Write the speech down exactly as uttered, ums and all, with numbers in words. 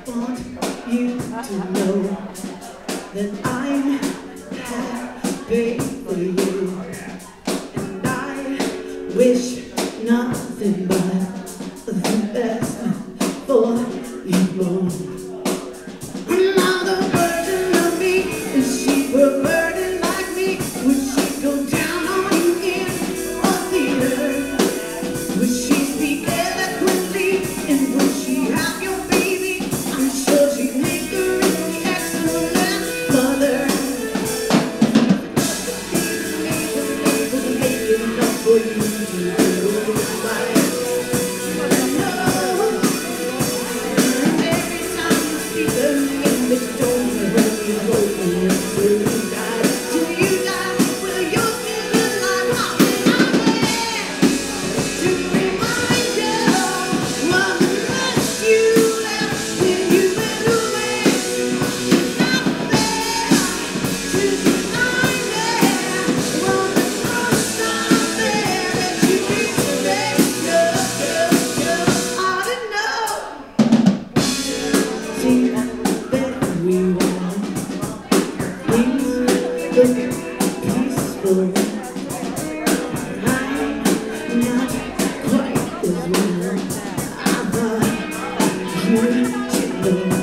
want you to know that I'm happy for you, and I wish nothing but the best for you both. Another version of me, is she perverted like me? Would she go down on you in a theater? Would she speak eloquently, and would she have your baby? I'm sure she'd make a really excellent mother. Make enough for you to do right. Peaceful. I'm not quite as well. I thought you should know.